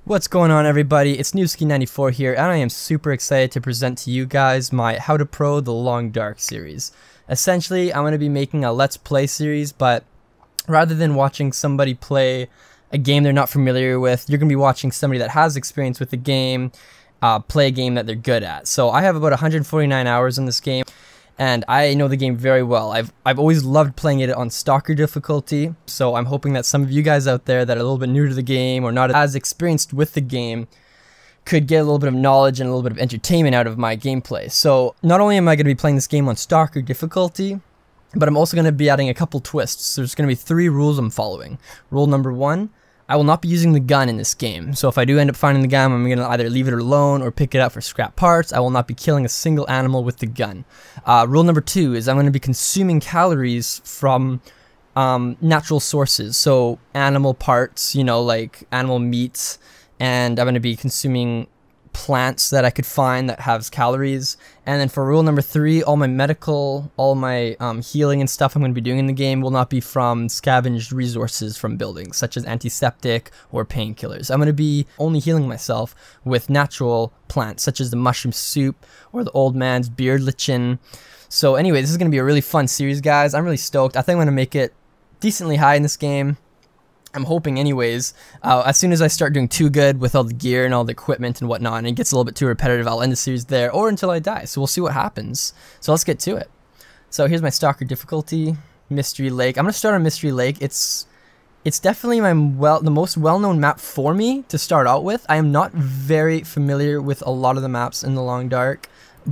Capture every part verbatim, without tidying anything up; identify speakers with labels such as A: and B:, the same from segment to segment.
A: What's going on, everybody? It's Newski ninety-four here, and I am super excited to present to you guys my How to Pro the Long Dark series. Essentially, I'm going to be making a Let's Play series, but rather than watching somebody play a game they're not familiar with, you're going to be watching somebody that has experience with the game uh, play a game that they're good at. So I have about one hundred forty-nine hours in this game, and I know the game very well. I've, I've always loved playing it on Stalker difficulty, so I'm hoping that some of you guys out there that are a little bit new to the game or not as experienced with the game could get a little bit of knowledge and a little bit of entertainment out of my gameplay. So not only am I going to be playing this game on Stalker difficulty, but I'm also going to be adding a couple twists. So there's going to be three rules I'm following. Rule number one, I will not be using the gun in this game. So if I do end up finding the gun, I'm going to either leave it alone or pick it up for scrap parts. I will not be killing a single animal with the gun. Uh, rule number two is I'm going to be consuming calories from um, natural sources. So animal parts, you know, like animal meat, and I'm going to be consuming plants that I could find that has calories. And then for rule number three, all my medical, all my um, healing and stuff I'm going to be doing in the game will not be from scavenged resources from buildings, such as antiseptic or painkillers. I'm going to be only healing myself with natural plants, such as the mushroom soup or the old man's beard lichen. So anyway, this is going to be a really fun series, guys. I'm really stoked. I think I'm going to make it decently high in this game. I'm hoping anyways. Uh, as soon as I start doing too good with all the gear and all the equipment and whatnot, and it gets a little bit too repetitive, I'll end the series there, or until I die. So we'll see what happens. So let's get to it. So here's my Stalker difficulty, Mystery Lake. I'm going to start on Mystery Lake. It's it's definitely my well the most well-known map for me to start out with. I am not very familiar with a lot of the maps in the Long Dark,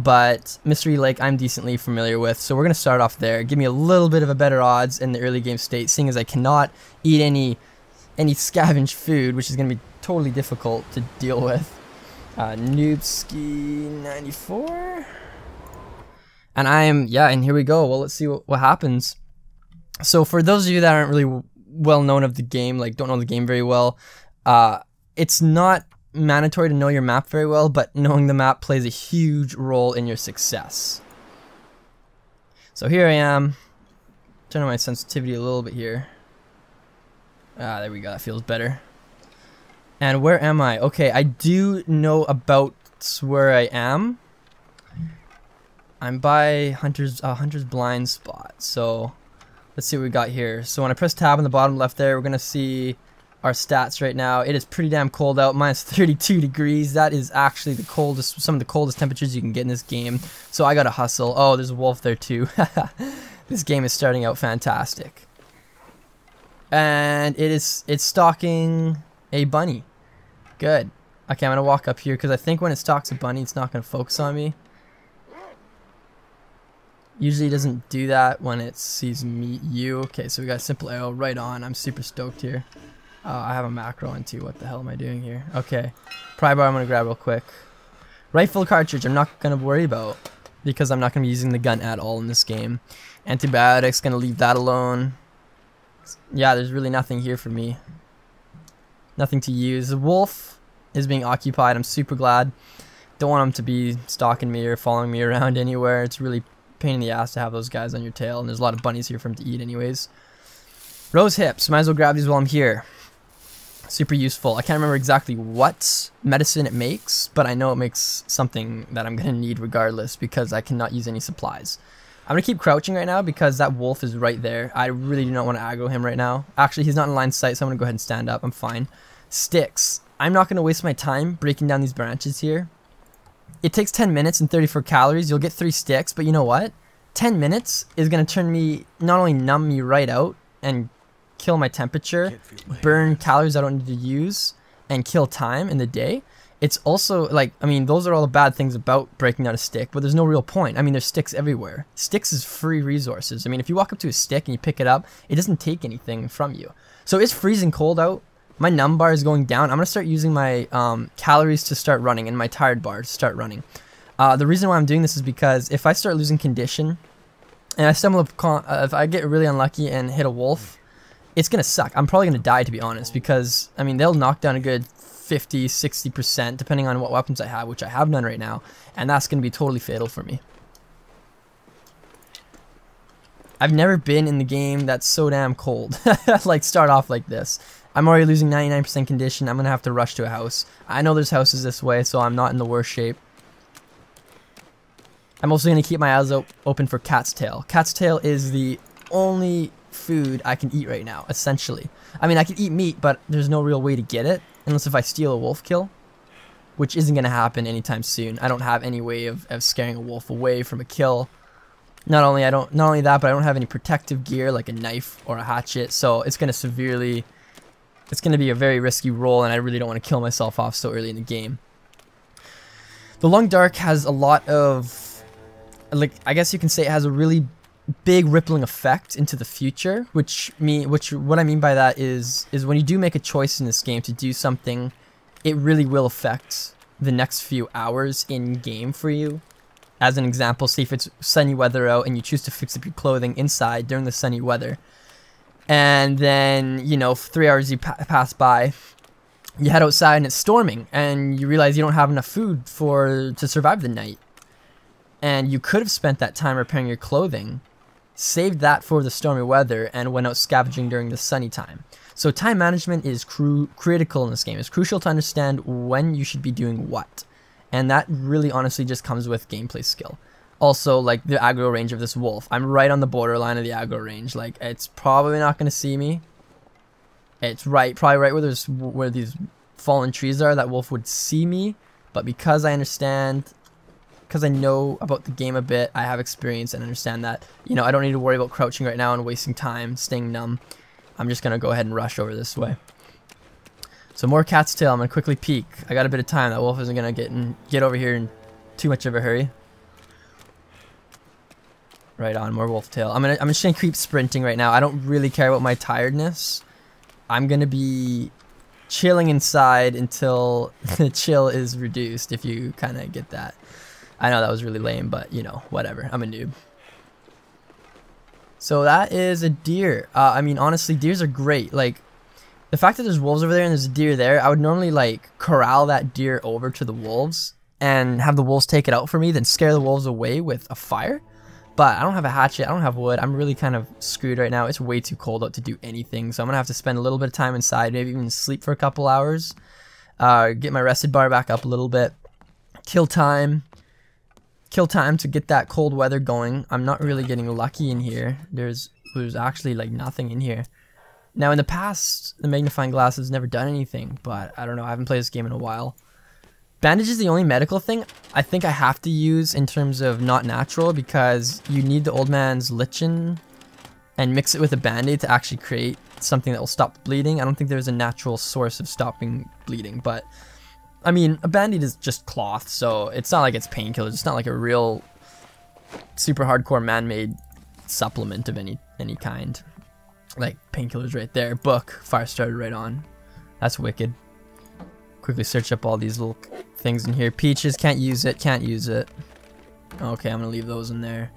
A: but Mystery Lake I'm decently familiar with, so we're going to start off there. Give me a little bit of a better odds in the early game state, seeing as I cannot eat any any scavenged food, which is going to be totally difficult to deal with. Uh, Noobski ninety-four. And I am, yeah, and here we go. Well, let's see what, what happens. So for those of you that aren't really well known of the game, like don't know the game very well, uh, it's not mandatory to know your map very well, but knowing the map plays a huge role in your success. So here I am. Turn on my sensitivity a little bit here. Ah, there we go. That feels better. And where am I? Okay, I do know about where I am. I'm by Hunter's uh, Hunter's blind spot. So let's see what we got here. So when I press tab on the bottom left there, we're gonna see our stats right now. It is pretty damn cold out, minus thirty-two degrees. That is actually the coldest, some of the coldest temperatures you can get in this game. So I gotta hustle. Oh, there's a wolf there too. This game is starting out fantastic. And it is, it's stalking a bunny. Good. Okay, I'm gonna walk up here because I think when it stalks a bunny, it's not gonna focus on me. Usually it doesn't do that when it sees me, you. Okay, so we got a simple arrow right on. I'm super stoked here. Uh, I have a macro on too. What the hell am I doing here? Okay. Pry bar I'm gonna grab real quick. Rifle cartridge I'm not gonna worry about because I'm not gonna be using the gun at all in this game. Antibiotics, gonna leave that alone. Yeah, there's really nothing here for me. Nothing to use. The wolf is being occupied. I'm super glad. Don't want him to be stalking me or following me around anywhere. It's really a pain in the ass to have those guys on your tail, and there's a lot of bunnies here for him to eat anyways. Rose hips. Might as well grab these while I'm here. Super useful. I can't remember exactly what medicine it makes, but I know it makes something that I'm going to need regardless because I cannot use any supplies. I'm going to keep crouching right now because that wolf is right there. I really do not want to aggro him right now. Actually, he's not in line of sight, so I'm going to go ahead and stand up. I'm fine. Sticks. I'm not going to waste my time breaking down these branches here. It takes ten minutes and thirty-four calories. You'll get three sticks, but you know what? ten minutes is going to turn me, not only numb me right out and kill my temperature, burn calories I don't need to use, and kill time in the day. It's also, like, I mean, those are all the bad things about breaking down a stick, but there's no real point. I mean, there's sticks everywhere. Sticks is free resources. I mean, if you walk up to a stick and you pick it up, it doesn't take anything from you. So it's freezing cold out. My numb bar is going down. I'm going to start using my um, calories to start running and my tired bar to start running. Uh, the reason why I'm doing this is because if I start losing condition and I stumble upon, uh, if I get really unlucky and hit a wolf, it's going to suck. I'm probably going to die, to be honest, because, I mean, they'll knock down a good fifty, sixty percent depending on what weapons I have, which I have none right now, and that's going to be totally fatal for me. I've never been in the game that's so damn cold. Like, start off like this. I'm already losing ninety-nine percent condition. I'm going to have to rush to a house. I know there's houses this way, so I'm not in the worst shape. I'm also going to keep my eyes op open for cat's tail. Cat's tail is the only food I can eat right now, essentially. I mean, I can eat meat, but there's no real way to get it, unless if I steal a wolf kill, which isn't going to happen anytime soon. I don't have any way of, of scaring a wolf away from a kill. Not only I don't, not only that, but I don't have any protective gear like a knife or a hatchet, so it's going to severely, it's going to be a very risky roll, and I really don't want to kill myself off so early in the game. The Long Dark has a lot of, like, I guess you can say it has a really big rippling effect into the future, which mean which what I mean by that is is when you do make a choice in this game to do something, it really will affect the next few hours in game for you. As an example, say if it's sunny weather out and you choose to fix up your clothing inside during the sunny weather, and then, you know, three hours you pa pass by, you head outside and it's storming, and you realize you don't have enough food for to survive the night, and you could have spent that time repairing your clothing, saved that for the stormy weather, and went out scavenging during the sunny time. So time management is cru critical in this game. It's crucial to understand when you should be doing what. And that really honestly just comes with gameplay skill. Also, like the aggro range of this wolf. I'm right on the borderline of the aggro range. Like, it's probably not going to see me. It's right, probably right where there's where these fallen trees are. That wolf would see me. But because I understand... because I know about the game a bit, I have experience and understand that, you know, I don't need to worry about crouching right now and wasting time, staying numb. I'm just going to go ahead and rush over this way. So more cat's tail. I'm going to quickly peek. I got a bit of time. That wolf isn't going to get in, get over here in too much of a hurry. Right on, more wolf tail. I'm, gonna, I'm just going to keep sprinting right now. I don't really care about my tiredness. I'm going to be chilling inside until the chill is reduced, if you kind of get that. I know that was really lame, but, you know, whatever. I'm a noob. So that is a deer. Uh, I mean, honestly, deers are great. Like, the fact that there's wolves over there and there's a deer there, I would normally, like, corral that deer over to the wolves and have the wolves take it out for me, then scare the wolves away with a fire. But I don't have a hatchet. I don't have wood. I'm really kind of screwed right now. It's way too cold out to do anything. So I'm going to have to spend a little bit of time inside, maybe even sleep for a couple hours. Uh, get my rested bar back up a little bit. Kill time. Kill time to get that cold weather going. I'm not really getting lucky in here. There's there's actually like nothing in here. Now in the past, the magnifying glass has never done anything, but I don't know. I haven't played this game in a while. Bandage is the only medical thing I think I have to use in terms of not natural, because you need the old man's lichen and mix it with a band-aid to actually create something that will stop bleeding. I don't think there's a natural source of stopping bleeding, but I mean, a band-aid is just cloth, so it's not like it's painkillers. It's not like a real super hardcore man-made supplement of any any kind. Like painkillers right there. Book, fire started right on. That's wicked. Quickly search up all these little things in here. Peaches, can't use it, can't use it. Okay, I'm gonna leave those in there.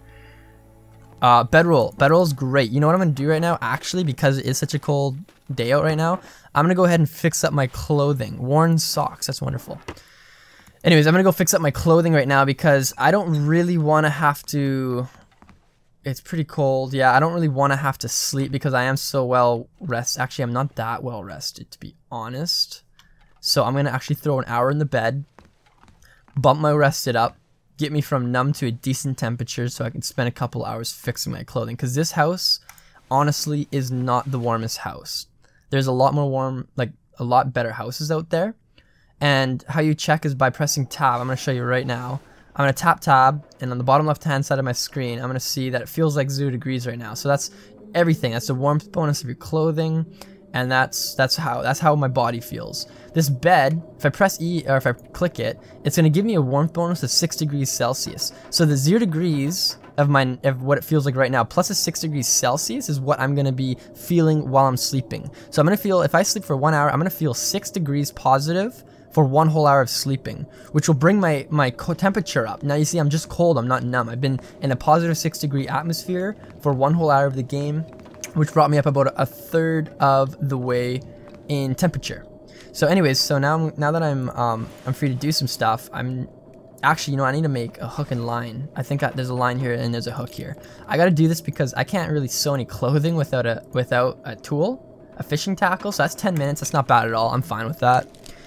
A: Uh, bedroll. Bedroll is great. You know what I'm gonna do right now? Actually, because it is such a cold day out right now, I'm gonna go ahead and fix up my clothing. Worn socks. That's wonderful. Anyways, I'm gonna go fix up my clothing right now because I don't really want to have to. It's pretty cold. Yeah, I don't really want to have to sleep because I am so well rested. Actually, I'm not that well rested, to be honest. So I'm gonna actually throw an hour in the bed, bump my rested up, get me from numb to a decent temperature so I can spend a couple hours fixing my clothing. Because this house, honestly, is not the warmest house. There's a lot more warm, like a lot better houses out there. And how you check is by pressing tab. I'm going to show you right now. I'm going to tap tab, and on the bottom left hand side of my screen, I'm going to see that it feels like zero degrees right now. So that's everything. That's the warmth bonus of your clothing. And that's that's how that's how my body feels. This bed, if I press E or if I click it, it's gonna give me a warmth bonus of six degrees Celsius. So the zero degrees of my of what it feels like right now, plus a six degrees Celsius, is what I'm gonna be feeling while I'm sleeping. So I'm gonna feel, if I sleep for one hour, I'm gonna feel six degrees positive for one whole hour of sleeping, which will bring my my temperature up. Now you see, I'm just cold. I'm not numb. I've been in a positive six degree atmosphere for one whole hour of the game, which brought me up about a third of the way in temperature. So anyways, so now now that I'm um, I'm free to do some stuff, I'm actually, you know, I need to make a hook and line. I think I, there's a line here and there's a hook here. I got to do this because I can't really sew any clothing without a without a tool, a fishing tackle, so that's ten minutes. That's not bad at all. I'm fine with that.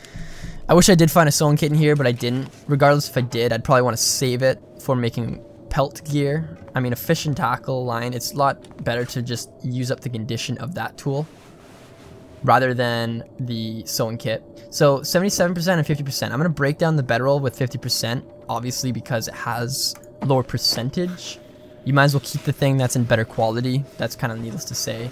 A: I wish I did find a sewing kit in here, but I didn't. Regardless if I did, I'd probably want to save it for making pelt gear. I mean, a fishing tackle line, it's a lot better to just use up the condition of that tool rather than the sewing kit. So seventy-seven percent and fifty percent. I'm going to break down the bedroll with fifty percent, obviously because it has lower percentage. You might as well keep the thing that's in better quality. That's kind of needless to say.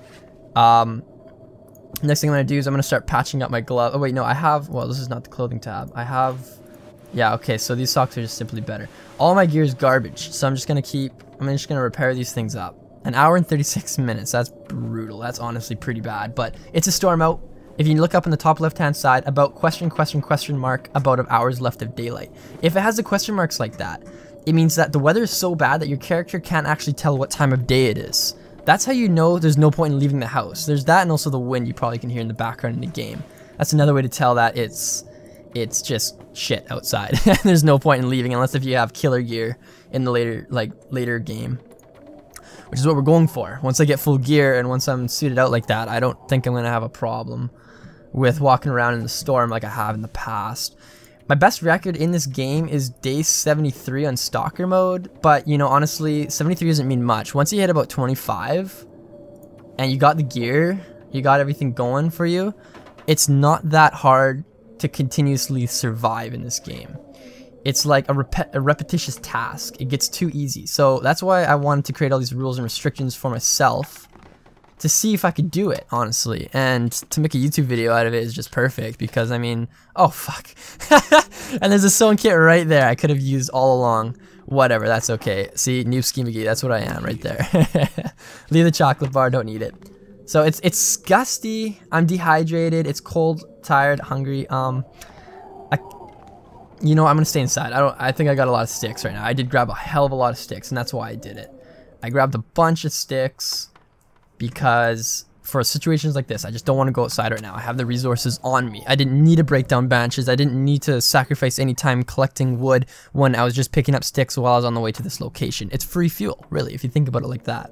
A: Um, next thing I'm going to do is I'm going to start patching up my glove. Oh wait, no, I have, well, this is not the clothing tab. I have, yeah, okay, so these socks are just simply better. All my gear is garbage, so I'm just going to keep, I'm just going to repair these things up. An hour and thirty-six minutes, that's brutal. That's honestly pretty bad, but it's a storm out. If you look up in the top left-hand side, about question, question, question mark, about of hours left of daylight. If it has the question marks like that, it means that the weather is so bad that your character can't actually tell what time of day it is. That's how you know there's no point in leaving the house. There's that and also the wind you probably can hear in the background in the game. That's another way to tell that it's it's just shit outside. There's no point in leaving unless if you have killer gear in the later like later game. Which is what we're going for. Once I get full gear and once I'm suited out like that, I don't think I'm going to have a problem with walking around in the storm like I have in the past. My best record in this game is day seventy-three on Stalker mode, but you know, honestly, seventy-three doesn't mean much. Once you hit about twenty-five and you got the gear, you got everything going for you, it's not that hard to continuously survive in this game. It's like a, rep a repetitious task. It gets too easy. So that's why I wanted to create all these rules and restrictions for myself to see if I could do it, honestly. And to make a YouTube video out of it is just perfect because, I mean, oh, fuck. And there's a sewing kit right there I could have used all along. Whatever, that's okay. See, Noob Ski McGee, that's what I am right there. Leave the chocolate bar, don't need it. So it's it's gusty, I'm dehydrated, it's cold, tired, hungry. Um, I, you know, I'm gonna stay inside. I don't. I think I got a lot of sticks right now. I did grab a hell of a lot of sticks, and that's why I did it. I grabbed a bunch of sticks because for situations like this, I just don't want to go outside right now. I have the resources on me. I didn't need to break down branches. I didn't need to sacrifice any time collecting wood when I was just picking up sticks while I was on the way to this location. It's free fuel, really, if you think about it like that.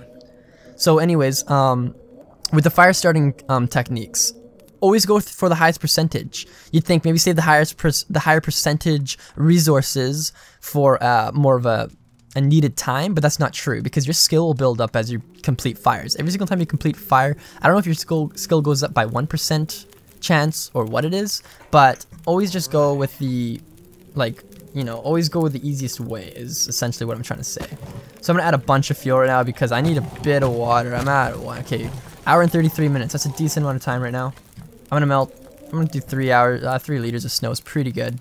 A: So anyways, um, with the fire starting um, techniques, always go for the highest percentage. You'd think maybe save the highest per the higher percentage resources for uh, more of a, a needed time, but that's not true because your skill will build up as you complete fires. Every single time you complete fire, I don't know if your skill skill goes up by one percent chance or what it is, but always just go with the, like, you know, always go with the easiest way is essentially what I'm trying to say. So I'm gonna add a bunch of fuel right now because I need a bit of water. I'm at one, okay, hour and thirty-three minutes. That's a decent amount of time right now. I'm gonna melt. I'm gonna do three hours, uh, three liters of snow. It's pretty good.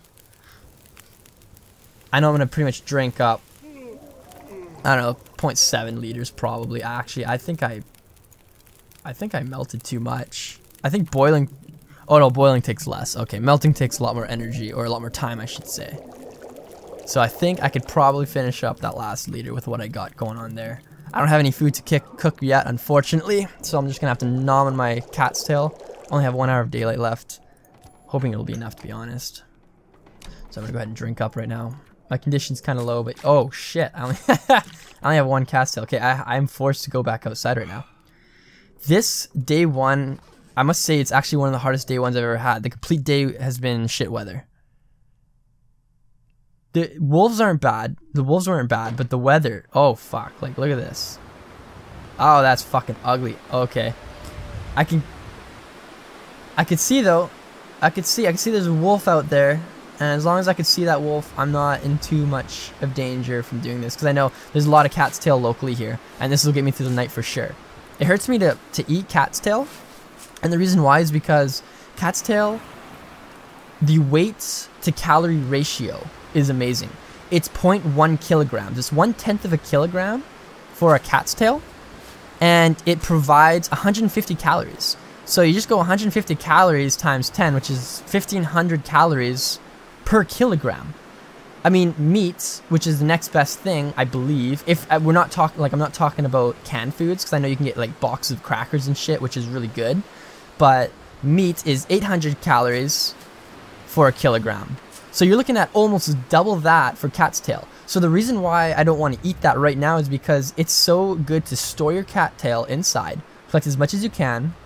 A: I know I'm gonna pretty much drink up, I don't know, zero point seven liters probably. Actually, I think I, I think I melted too much. I think boiling, oh no, boiling takes less. Okay, melting takes a lot more energy, or a lot more time, I should say. So I think I could probably finish up that last liter with what I got going on there. I don't have any food to kick, cook yet, unfortunately, so I'm just gonna have to nom on my cat's tail. Only have one hour of daylight left. Hoping it'll be enough, to be honest. So I'm gonna go ahead and drink up right now. My condition's kind of low, but oh shit! I only, I only have one cat's tail. Okay, I, I'm forced to go back outside right now. This day one, I must say it's actually one of the hardest day ones I've ever had. The complete day has been shit weather. The wolves aren't bad. The wolves weren't bad, but the weather. Oh fuck! Like look at this. Oh, that's fucking ugly. Okay, I can. I could see though. I could see. I could see there's a wolf out there, and as long as I could see that wolf, I'm not in too much of danger from doing this because I know there's a lot of cat's tail locally here, and this will get me through the night for sure. It hurts me to to eat cat's tail, and the reason why is because cat's tail, the weight to calorie ratio is amazing. It's zero point one kilograms. It's one tenth of a kilogram for a cat's tail, and it provides one hundred fifty calories. So you just go one hundred fifty calories times ten, which is fifteen hundred calories per kilogram. I mean, meat, which is the next best thing, I believe. If uh, we're not talking, like, I'm not talking about canned foods, because I know you can get like boxes of crackers and shit, which is really good. But meat is eight hundred calories for a kilogram. So you're looking at almost double that for cat's tail. So the reason why I don't want to eat that right now is because it's so good to store your cat tail inside, collect as much as you can,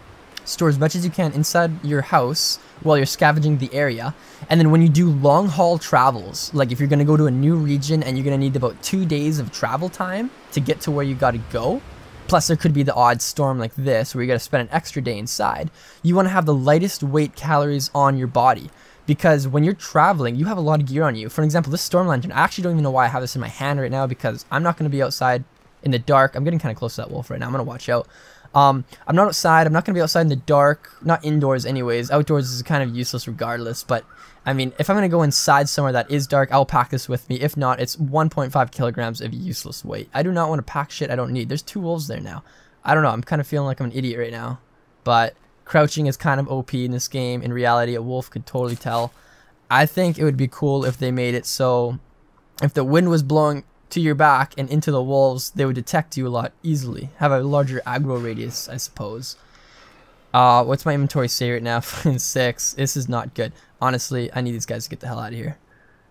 A: Store as much as you can inside your house while you're scavenging the area. And then when you do long haul travels, like if you're going to go to a new region and you're going to need about two days of travel time to get to where you got to go, plus there could be the odd storm like this where you got to spend an extra day inside, you want to have the lightest weight calories on your body. Because when you're traveling, you have a lot of gear on you. For example, this storm lantern, I actually don't even know why I have this in my hand right now, because I'm not going to be outside in the dark. I'm getting kind of close to that wolf right now. I'm going to watch out. Um, I'm not outside. I'm not going to be outside in the dark. Not indoors anyways. Outdoors is kind of useless regardless. But, I mean, if I'm going to go inside somewhere that is dark, I'll pack this with me. If not, it's one point five kilograms of useless weight. I do not want to pack shit I don't need. There's two wolves there now. I don't know. I'm kind of feeling like I'm an idiot right now. But crouching is kind of O P in this game. In reality, a wolf could totally tell. I think it would be cool if they made it so if the wind was blowing to your back and into the wolves, they would detect you a lot easily. Have a larger aggro radius, I suppose. Uh, what's my inventory say right now? Six. This is not good. Honestly, I need these guys to get the hell out of here.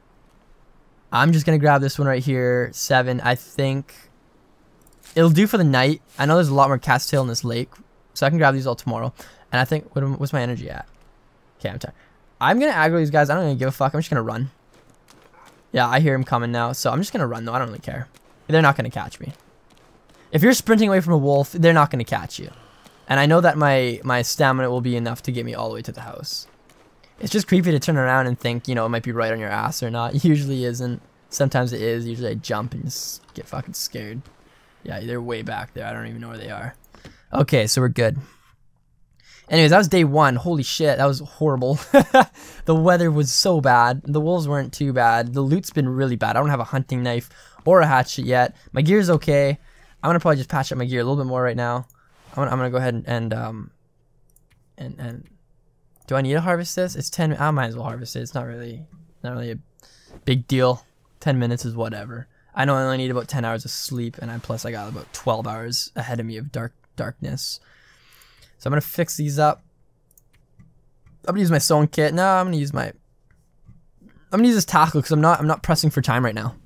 A: I'm just going to grab this one right here. Seven. I think it'll do for the night. I know there's a lot more cattail in this lake, so I can grab these all tomorrow. And I think, what, what's my energy at? Okay, I'm tired. I'm going to aggro these guys. I don't even give a fuck. I'm just going to run. Yeah, I hear him coming now, so I'm just going to run, though. I don't really care. They're not going to catch me. If you're sprinting away from a wolf, they're not going to catch you. And I know that my, my stamina will be enough to get me all the way to the house. It's just creepy to turn around and think, you know, it might be right on your ass or not. It usually isn't. Sometimes it is. Usually I jump and just get fucking scared. Yeah, they're way back there. I don't even know where they are. Okay, so we're good. Anyways, that was day one. Holy shit, that was horrible. The weather was so bad. The wolves weren't too bad. The loot's been really bad. I don't have a hunting knife or a hatchet yet. My gear's okay. I'm gonna probably just patch up my gear a little bit more right now. I'm gonna, I'm gonna go ahead and, and um and and do I need to harvest this? It's ten. I might as well harvest it. It's not really not really a big deal. Ten minutes is whatever. I know I only need about ten hours of sleep, and I plus I got about twelve hours ahead of me of dark darkness. So I'm gonna fix these up. I'm gonna use my sewing kit. No, I'm gonna use my. I'm gonna use this tackle because I'm not. I'm not pressing for time right now.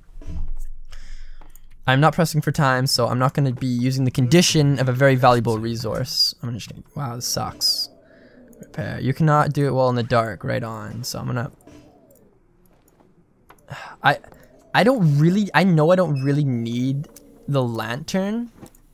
A: I'm not pressing for time, so I'm not gonna be using the condition of a very valuable resource. I'm just gonna. Wow, this sucks. Repair. You cannot do it well in the dark. Right on. So I'm gonna. I. I don't really. I know I don't really need the lantern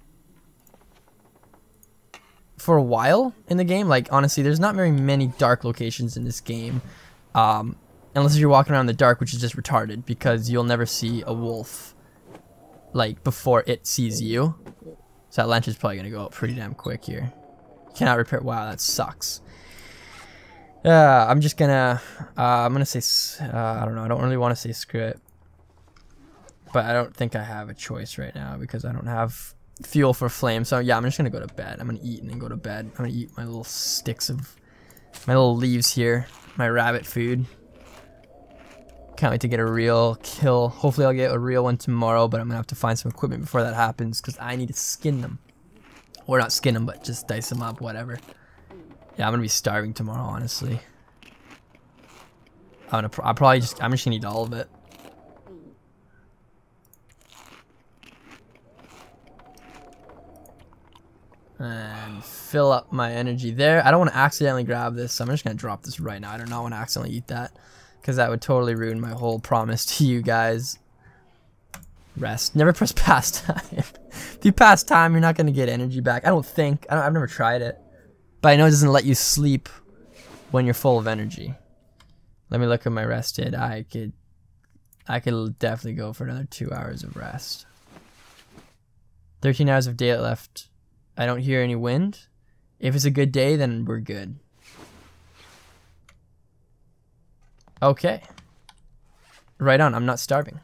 A: for a while in the game. Like, honestly, there's not very many dark locations in this game, um, unless you're walking around in the dark, which is just retarded because you'll never see a wolf like before it sees you. So that lantern's probably gonna go up pretty damn quick here. Cannot repair. Wow, that sucks. Uh, I'm just gonna uh, I'm gonna say uh, I don't know, I don't really want to say screw it, but I don't think I have a choice right now because I don't have fuel for flame. So yeah, I'm just gonna go to bed. I'm gonna eat and then go to bed. I'm gonna eat my little sticks of my little leaves here, my rabbit food. Can't wait to get a real kill. Hopefully I'll get a real one tomorrow, but I'm gonna have to find some equipment before that happens because I need to skin them, or not skin them, but just dice them up, whatever. Yeah, I'm gonna be starving tomorrow, honestly. I'm gonna pro I'll probably just I'm just gonna eat all of it. And fill up my energy there. I don't want to accidentally grab this, so I'm just gonna drop this right now. I do not want to accidentally eat that because that would totally ruin my whole promise to you guys. Rest. Never press past time. If you pass time, you're not gonna get energy back. I don't think. I don't, I've never tried it, but I know it doesn't let you sleep when you're full of energy. Let me look at my rested. I could, I could definitely go for another two hours of rest. thirteen hours of daylight left. I don't hear any wind. If it's a good day, then we're good. Okay. Right on, I'm not starving.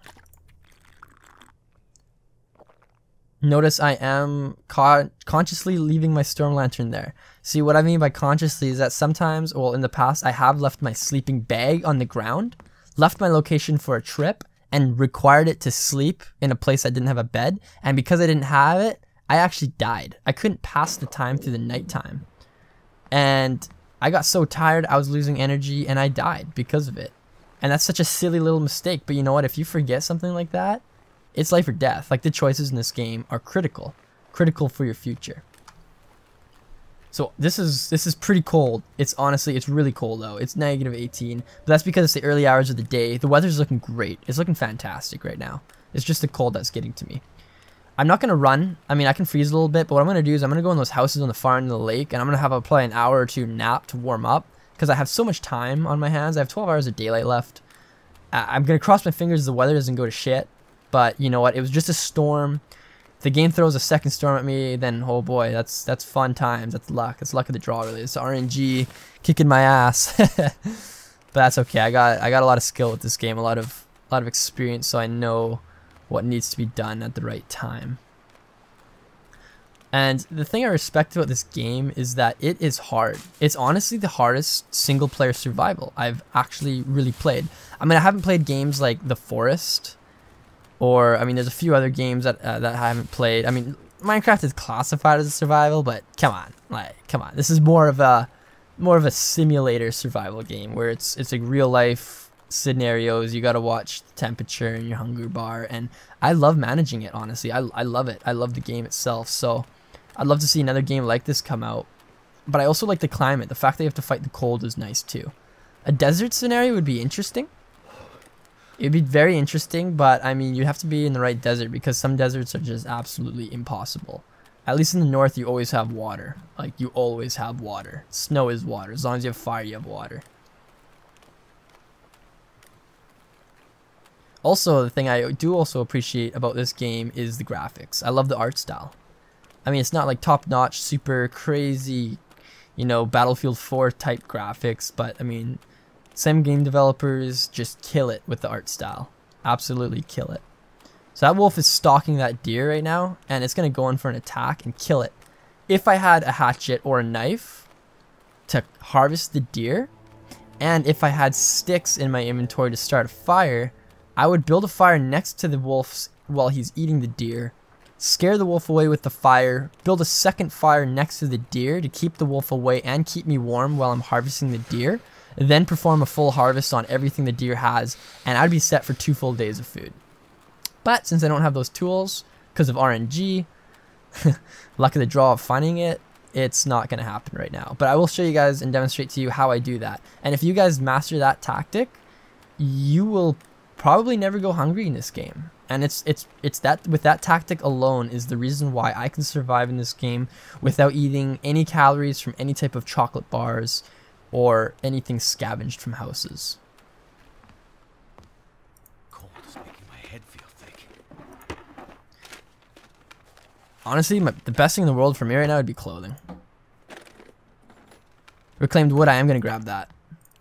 A: Notice I am con consciously leaving my storm lantern there. See, what I mean by consciously is that sometimes, well, in the past, I have left my sleeping bag on the ground, left my location for a trip, and required it to sleep in a place I didn't have a bed. And because I didn't have it, I actually died. I couldn't pass the time through the nighttime. And I got so tired, I was losing energy, and I died because of it. And that's such a silly little mistake, but you know what? If you forget something like that, it's life or death. Like, the choices in this game are critical. Critical for your future. So this is this is pretty cold. It's honestly, it's really cold though. It's negative eighteen, but that's because it's the early hours of the day. The weather's looking great. It's looking fantastic right now. It's just the cold that's getting to me. I'm not gonna run. I mean, I can freeze a little bit, but what I'm gonna do is I'm gonna go in those houses on the far end of the lake, and I'm gonna have a probably an hour or two nap to warm up because I have so much time on my hands. I have twelve hours of daylight left. I I'm gonna cross my fingers the weather doesn't go to shit, but you know what? It was just a storm. If the game throws a second storm at me, then oh boy, that's that's fun times. That's luck. It's luck of the draw, really. It's R N G kicking my ass, but that's okay. I got I got a lot of skill with this game, a lot of a lot of experience, so I know what needs to be done at the right time. And the thing I respect about this game is that it is hard. It's honestly the hardest single player survival I've actually really played. I mean, I haven't played games like The Forest. Or, I mean, there's a few other games that uh, that I haven't played. I mean, Minecraft is classified as a survival, but come on, like, come on. This is more of a, more of a simulator survival game where it's it's like real life scenarios. You gotta watch the temperature and your hunger bar, and I love managing it. Honestly, I I love it. I love the game itself. So, I'd love to see another game like this come out. But I also like the climate. The fact that you have to fight the cold is nice too. A desert scenario would be interesting. It'd be very interesting, but I mean, you have to be in the right desert because some deserts are just absolutely impossible. At least in the north, you always have water. Like, you always have water. Snow is water. As long as you have fire, you have water. Also, the thing I do also appreciate about this game is the graphics. I love the art style. I mean, it's not like top-notch, super crazy, you know, Battlefield four type graphics, but I mean, some game developers just kill it with the art style. Absolutely kill it. So that wolf is stalking that deer right now, and it's going to go in for an attack and kill it. If I had a hatchet or a knife to harvest the deer, and if I had sticks in my inventory to start a fire, I would build a fire next to the wolf while he's eating the deer, scare the wolf away with the fire, build a second fire next to the deer to keep the wolf away and keep me warm while I'm harvesting the deer, then perform a full harvest on everything the deer has, and I'd be set for two full days of food. But since I don't have those tools, because of R N G, luck of the draw of finding it, it's not going to happen right now. But I will show you guys and demonstrate to you how I do that. And if you guys master that tactic, you will probably never go hungry in this game. And it's it's it's that with that tactic alone is the reason why I can survive in this game without eating any calories from any type of chocolate bars or anything scavenged from houses.
B: Cold is making my head feel thick.
A: Honestly, my, the best thing in the world for me right now would be clothing. Reclaimed wood, I am going to grab that.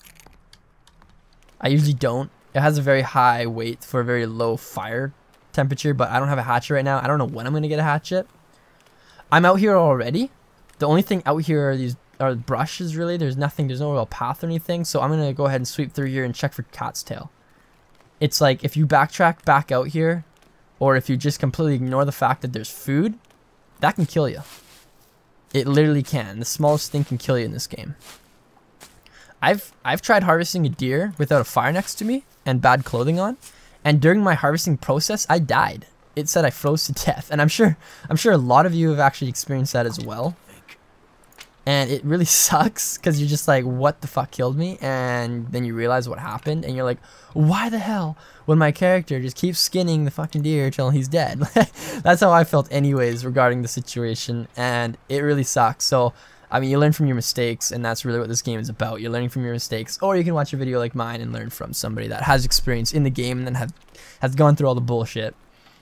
A: I usually don't. It has a very high weight for a very low fire temperature, but I don't have a hatchet right now. I don't know when I'm going to get a hatchet. I'm out here already. The only thing out here are these are brushes, really. There's nothing, there's no real path or anything, so I'm going to go ahead and sweep through here and check for cat's tail. It's like, if you backtrack back out here, or if you just completely ignore the fact that there's food, that can kill you. It literally can. The smallest thing can kill you in this game. I've I've tried harvesting a deer without a fire next to me and bad clothing on, and during my harvesting process, I died. It said I froze to death, and I'm sure I'm sure a lot of you have actually experienced that as well. And it really sucks because you're just like, what the fuck killed me? And then you realize what happened, and you're like, why the hell would my character just keep skinning the fucking deer till he's dead? That's how I felt anyways regarding the situation, and it really sucks. So, I mean, you learn from your mistakes, and that's really what this game is about. You're learning from your mistakes, or you can watch a video like mine and learn from somebody that has experience in the game and then have, has gone through all the bullshit.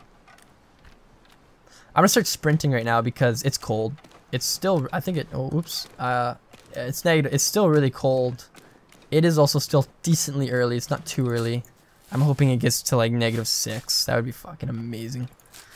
A: I'm gonna start sprinting right now because it's cold. It's still, I think it, oh, oops, uh, it's negative, it's still really cold. It is also still decently early, it's not too early. I'm hoping it gets to like negative six, that would be fucking amazing.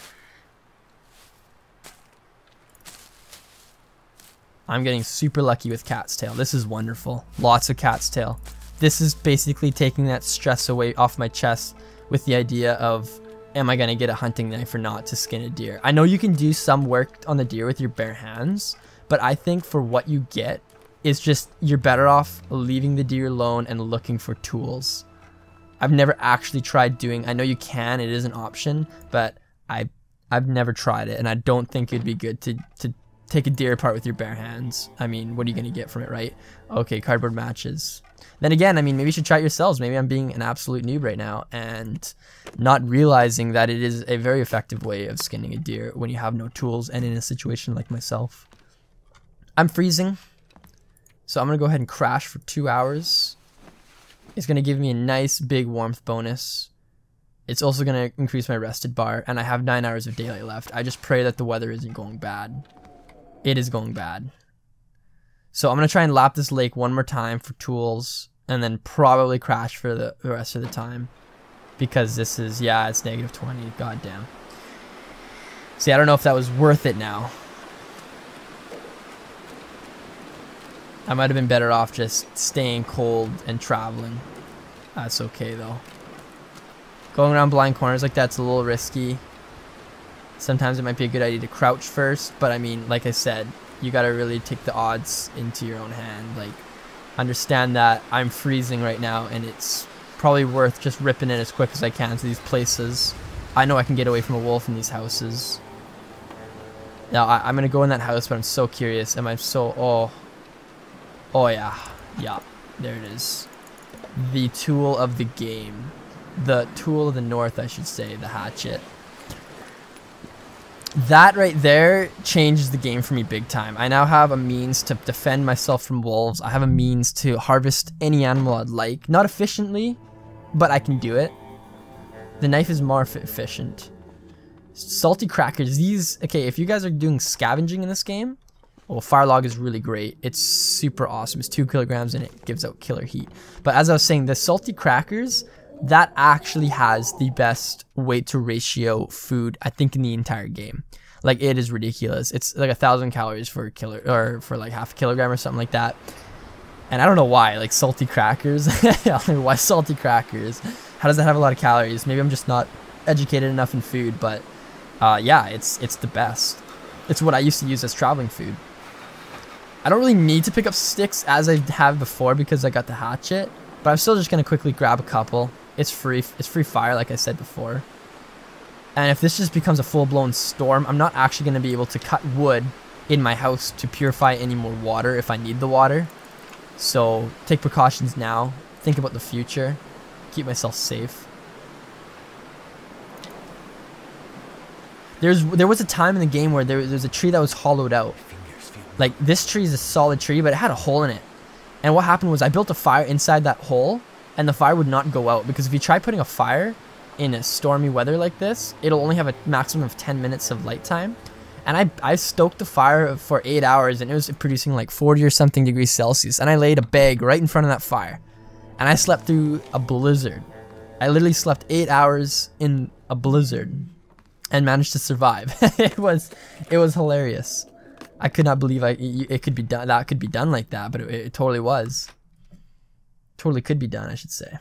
A: I'm getting super lucky with cat's tail, this is wonderful, lots of cat's tail. This is basically taking that stress away off my chest with the idea of, am I gonna get a hunting knife or not to skin a deer? I know you can do some work on the deer with your bare hands, but I think for what you get, it's just, you're better off leaving the deer alone and looking for tools. I've never actually tried doing, I know you can, it is an option, but I, I've never tried it, and I don't think it'd be good to, to take a deer apart with your bare hands. I mean, what are you going to get from it, right? Okay, cardboard matches. Then again, I mean, maybe you should try it yourselves. Maybe I'm being an absolute noob right now and not realizing that it is a very effective way of skinning a deer when you have no tools and in a situation like myself. I'm freezing, so I'm going to go ahead and crash for two hours. It's going to give me a nice big warmth bonus. It's also going to increase my rested bar, and I have nine hours of daylight left. I just pray that the weather isn't going bad. It is going bad. So I'm going to try and lap this lake one more time for tools, and then probably crash for the, the rest of the time. Because this is, yeah, it's negative twenty. God damn. See, I don't know if that was worth it now. I might have been better off just staying cold and traveling. That's okay, though. Going around blind corners like that's a little risky. Sometimes it might be a good idea to crouch first, but I mean, like I said, you gotta really take the odds into your own hand. Like, understand that I'm freezing right now, and it's probably worth just ripping in as quick as I can to these places. I know I can get away from a wolf in these houses. Now, I, I'm gonna go in that house, but I'm so curious. Am I so... Oh. Oh, yeah. Yeah. There it is. The tool of the game. The tool of the north, I should say. The hatchet. That right there changes the game for me big time. I now have a means to defend myself from wolves. I have a means to harvest any animal I'd like. Not efficiently, but I can do it. The knife is more efficient. Salty crackers. These... Okay, if you guys are doing scavenging in this game, well, Firelog is really great. It's super awesome. It's two kilograms and it gives out killer heat. But as I was saying, the salty crackers, that actually has the best weight to ratio food, I think, in the entire game. Like, it is ridiculous. It's like a thousand calories for a kilo, or for like half a kilogram or something like that. And I don't know why, like salty crackers. I don't know why salty crackers. How does that have a lot of calories? Maybe I'm just not educated enough in food, but uh, yeah, it's it's the best. It's what I used to use as traveling food. I don't really need to pick up sticks as I have before because I got the hatchet, but I'm still just gonna quickly grab a couple. It's free. It's free fire, like I said before. And if this just becomes a full-blown storm, I'm not actually gonna be able to cut wood in my house to purify any more water if I need the water. So take precautions now. Think about the future. Keep myself safe. There's there was a time in the game where there, there was a tree that was hollowed out. Like, this tree is a solid tree, but it had a hole in it. And what happened was I built a fire inside that hole, and the fire would not go out. Because if you try putting a fire in a stormy weather like this, it'll only have a maximum of ten minutes of light time. And I, I stoked the fire for eight hours, and it was producing like forty or something degrees Celsius. And I laid a bag right in front of that fire. And I slept through a blizzard. I literally slept eight hours in a blizzard and managed to survive. it was it was hilarious. I could not believe I it could be done. That could be done like that, but it, it totally was. Totally could be done, I should say.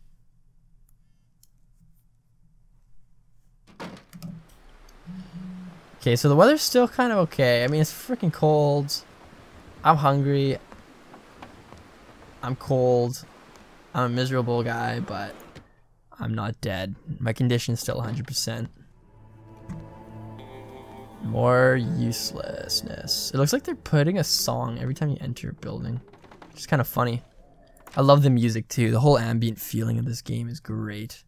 A: Okay, so the weather's still kind of okay. I mean, it's freaking cold. I'm hungry. I'm cold. I'm a miserable guy, but I'm not dead. My condition's still one hundred percent. More uselessness. It looks like they're putting a song every time you enter a building. It's kind of funny. I love the music too. The whole ambient feeling of this game is great.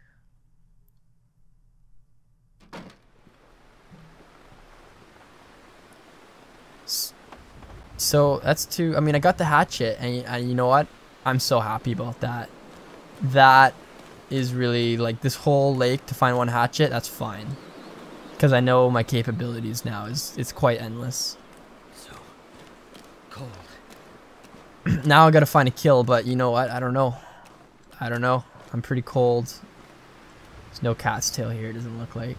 A: So that's two. I mean, I got the hatchet, and, and you know what? I'm so happy about that. That is really, like, this whole lake to find one hatchet, that's fine. Because I know my capabilities now is it's quite endless.
B: So cold.
A: Now I gotta find a kill, but you know what? I don't know. I don't know. I'm pretty cold. There's no cat's tail here, it doesn't look like.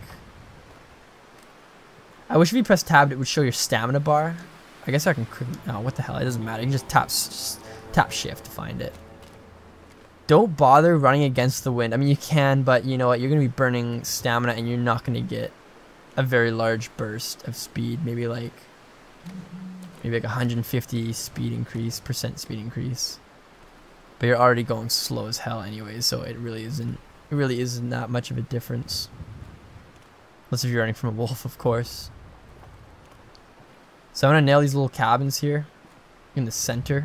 A: I wish if you press tab, it would show your stamina bar. I guess I can... Oh, what the hell? It doesn't matter. You can just tap, just tap shift to find it. Don't bother running against the wind. I mean, you can, but you know what? You're going to be burning stamina, and you're not going to get a very large burst of speed. Maybe like... Maybe like one hundred fifty speed increase, percent speed increase. But you're already going slow as hell anyway, so it really isn't... It really isn't that much of a difference. Unless if you're running from a wolf, of course. So I'm gonna nail these little cabins here in the center.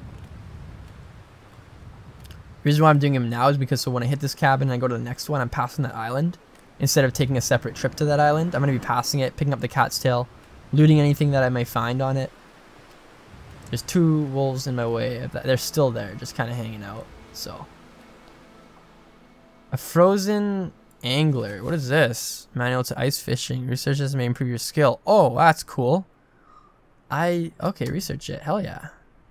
A: The reason why I'm doing them now is because so when I hit this cabin and I go to the next one, I'm passing that island. Instead of taking a separate trip to that island, I'm gonna be passing it, picking up the cat's tail, looting anything that I may find on it. There's two wolves in my way. They're still there, just kind of hanging out. So, a frozen angler. What is this? Manual to ice fishing. Research this may improve your skill. Oh, that's cool. I okay. Research it. Hell yeah.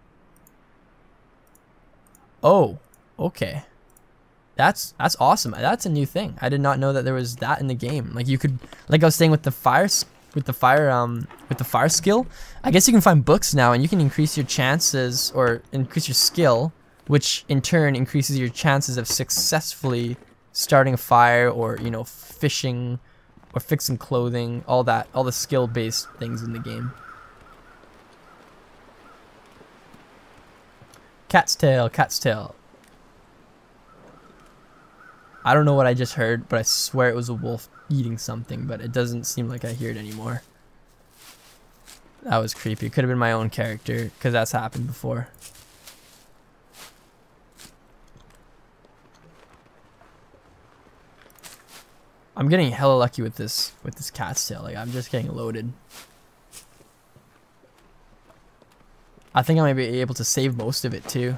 A: Oh, okay. That's that's awesome. That's a new thing. I did not know that there was that in the game. Like you could, like I was saying with the fire. With the fire, um, with the fire skill, I guess you can find books now, and you can increase your chances or increase your skill, which in turn increases your chances of successfully starting a fire or you know fishing or fixing clothing, all that, all the skill-based things in the game. Cat's tail, cat's tail. I don't know what I just heard, but I swear it was a wolf eating something, but it doesn't seem like I hear it anymore. That was creepy. It could have been my own character, because that's happened before. I'm getting hella lucky with this with this cat's tail. Like I'm just getting loaded. I think I might be able to save most of it too.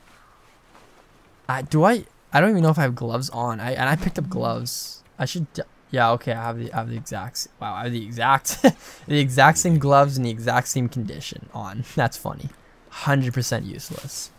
A: I do I I don't even know if I have gloves on. I and I picked up gloves. I should. Yeah, okay, I have the I have the exact wow, I have the exact the exact same gloves in the exact same condition on. That's funny. one hundred percent useless.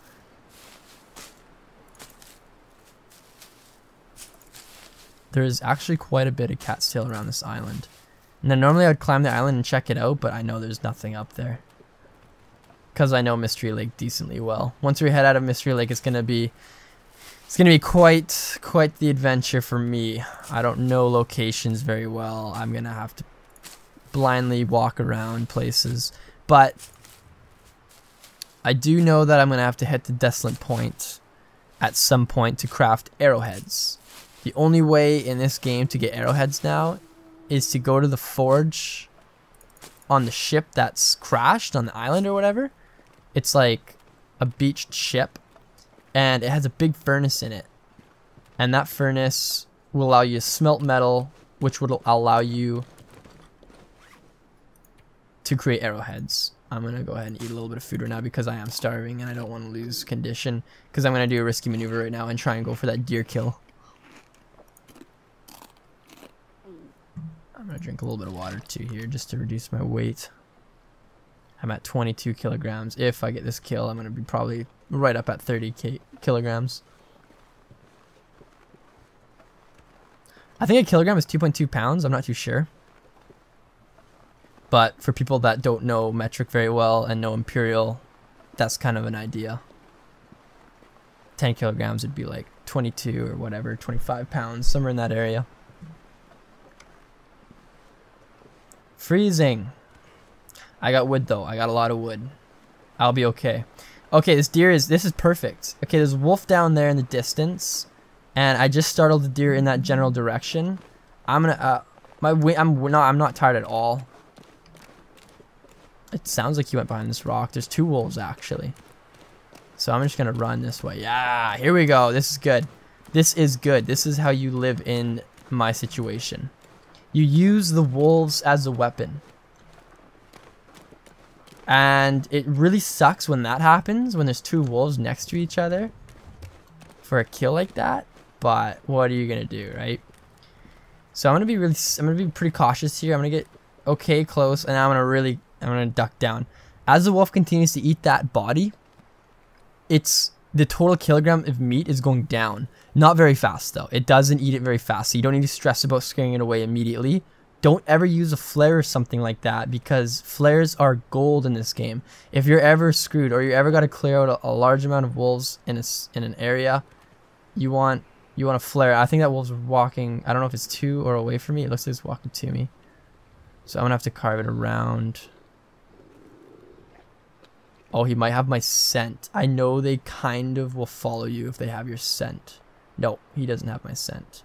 A: There's actually quite a bit of cat's tail around this island. And then normally I would climb the island and check it out, but I know there's nothing up there. Cuz I know Mystery Lake decently well. Once we head out of Mystery Lake, it's going to be It's gonna be quite quite the adventure for me. I don't know locations very well. I'm gonna have to blindly walk around places, but I do know that I'm gonna have to head to Desolate Point at some point to craft arrowheads. The only way in this game to get arrowheads now is to go to the forge on the ship that's crashed on the island or whatever. It's like a beached ship. And it has a big furnace in it. And that furnace will allow you to smelt metal, which would allow you to create arrowheads. I'm going to go ahead and eat a little bit of food right now because I am starving and I don't want to lose condition. Because I'm going to do a risky maneuver right now and try and go for that deer kill. I'm going to drink a little bit of water too here just to reduce my weight. I'm at twenty-two kilograms. If I get this kill, I'm going to be probably right up at thirty kilograms. I think a kilogram is two point two pounds. I'm not too sure. But for people that don't know metric very well and know imperial, that's kind of an idea. ten kilograms would be like twenty-two or whatever, twenty-five pounds, somewhere in that area. Freezing. I got wood though. I got a lot of wood. I'll be okay. Okay, this deer is, this is perfect. Okay, there's a wolf down there in the distance. And I just startled the deer in that general direction. I'm gonna, uh, my, I'm not, I'm not tired at all. It sounds like he went behind this rock. There's two wolves actually. So I'm just gonna run this way. Yeah, here we go. This is good. This is good. This is how you live in my situation. You use the wolves as a weapon. And it really sucks when that happens, when there's two wolves next to each other for a kill like that. But what are you gonna do, right? So I'm gonna be really, I'm gonna be pretty cautious here. I'm gonna get okay close, and I'm gonna really, I'm gonna duck down. As the wolf continues to eat that body, it's the total kilogram of meat is going down. Not very fast though. It doesn't eat it very fast, so you don't need to stress about scaring it away immediately. Don't ever use a flare or something like that because flares are gold in this game. If you're ever screwed or you ever got to clear out a, a large amount of wolves in a, in an area, you want you want a flare. I think that wolf's walking. I don't know if it's to or away from me. It looks like it's walking to me. So I'm gonna have to carve it around. Oh, he might have my scent. I know they kind of will follow you if they have your scent. No, he doesn't have my scent.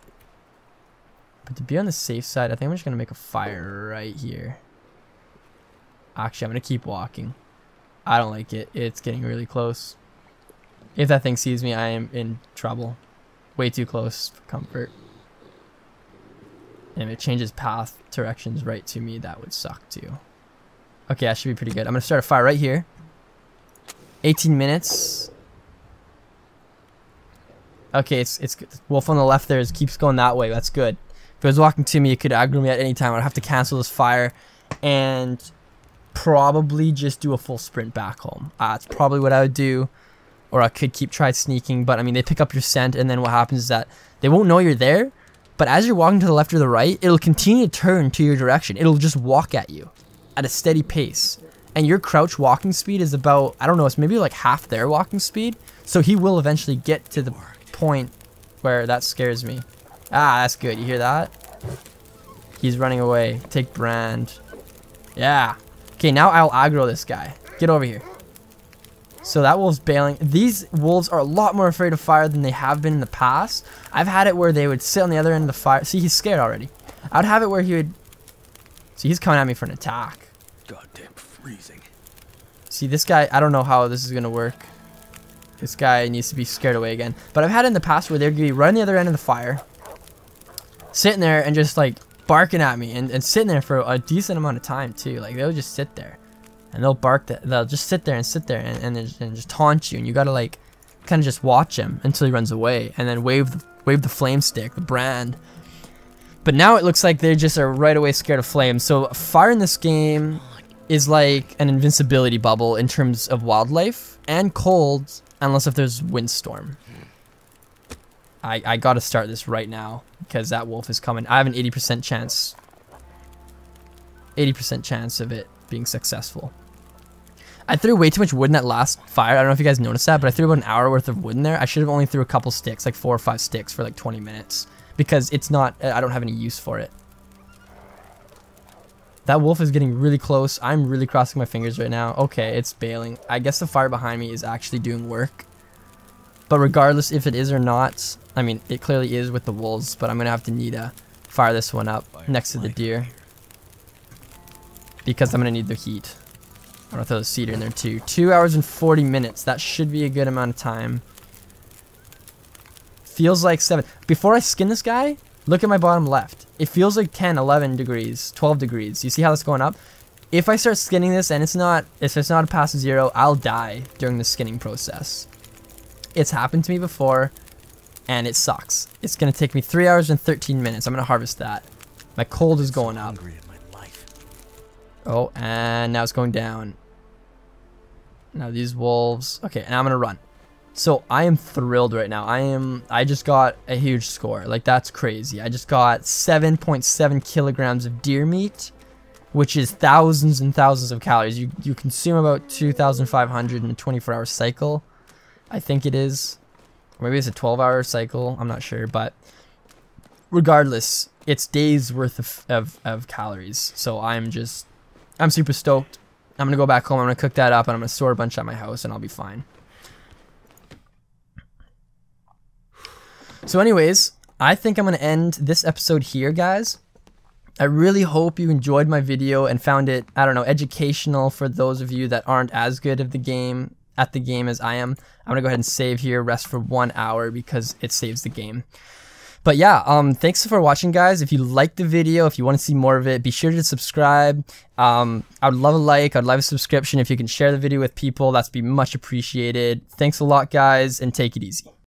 A: But to be on the safe side, I think I'm just going to make a fire right here. Actually, I'm gonna keep walking. I don't like it. It's getting really close. If that thing sees me, I am in trouble. Way too close for comfort. And if it changes path directions right to me, that would suck too. Okay, that should be pretty good. I'm gonna start a fire right here. eighteen minutes. Okay, it's it's good. Wolf on the left there is, keeps going that way. That's good. If it was walking to me, it could aggro me at any time. I'd have to cancel this fire and probably just do a full sprint back home. Uh, that's probably what I would do. Or I could keep try sneaking, but I mean, they pick up your scent, and then what happens is that they won't know you're there, but as you're walking to the left or the right, it'll continue to turn to your direction. It'll just walk at you at a steady pace. And your crouch walking speed is about, I don't know, it's maybe like half their walking speed. So he will eventually get to the point where that scares me. Ah, that's good. You hear that? He's running away. Take brand. Yeah. Okay, now I'll aggro this guy. Get over here. So that wolf's bailing. These wolves are a lot more afraid of fire than they have been in the past. I've had it where they would sit on the other end of the fire. See, he's scared already. I'd have it where he would... See, he's coming at me for an attack.
B: Goddamn freezing.
A: See, this guy, I don't know how this is going to work. This guy needs to be scared away again. But I've had it in the past where they're going to be right on the other end of the fire, sitting there and just like barking at me and, and sitting there for a decent amount of time too. Like they'll just sit there and they'll bark. That they'll just sit there and sit there and, and, and just taunt you. And you got to like kind of just watch him until he runs away and then wave the, wave the flame stick, the brand. But now it looks like they just are right away scared of flames. So fire in this game is like an invincibility bubble in terms of wildlife, and cold unless if there's windstorm. I, I gotta start this right now because that wolf is coming. I have an eighty percent chance. eighty percent chance of it being successful. I threw way too much wood in that last fire. I don't know if you guys noticed that, but I threw about an hour worth of wood in there. I should have only threw a couple sticks, like four or five sticks for like twenty minutes. Because it's not, I don't have any use for it. That wolf is getting really close. I'm really crossing my fingers right now. Okay, it's bailing. I guess the fire behind me is actually doing work. But regardless if it is or not, I mean, it clearly is with the wolves, but I'm going to have to need to fire this one up next to the deer. Because I'm going to need the heat. I'm going to throw the cedar in there too. Two hours and forty minutes. That should be a good amount of time. Feels like seven. Before I skin this guy, look at my bottom left. It feels like ten, eleven degrees, twelve degrees. You see how that's going up? If I start skinning this and it's not, if it's not past zero, I'll die during the skinning process. It's happened to me before, and it sucks. It's gonna take me three hours and thirteen minutes. I'm gonna harvest that. My cold is going up. Oh, and now it's going down. Now these wolves. Okay, and I'm gonna run. So I am thrilled right now. I am, I just got a huge score. Like that's crazy. I just got seven point seven kilograms of deer meat, which is thousands and thousands of calories. You, you consume about two thousand five hundred in a twenty-four hour cycle. I think it is. Or maybe it's a twelve hour cycle. I'm not sure, but regardless, it's days worth of, of, of calories. So I'm just, I'm super stoked. I'm going to go back home. I'm going to cook that up and I'm going to store a bunch at my house and I'll be fine. So anyways, I think I'm going to end this episode here, guys. I really hope you enjoyed my video and found it, I don't know, educational for those of you that aren't as good of the game, at the game as I am. I'm going to go ahead and save here, rest for one hour because it saves the game. But yeah, um, thanks for watching, guys. If you liked the video, if you want to see more of it, be sure to subscribe. Um, I would love a like, I'd love a subscription. If you can share the video with people, that'd be much appreciated. Thanks a lot, guys, and take it easy.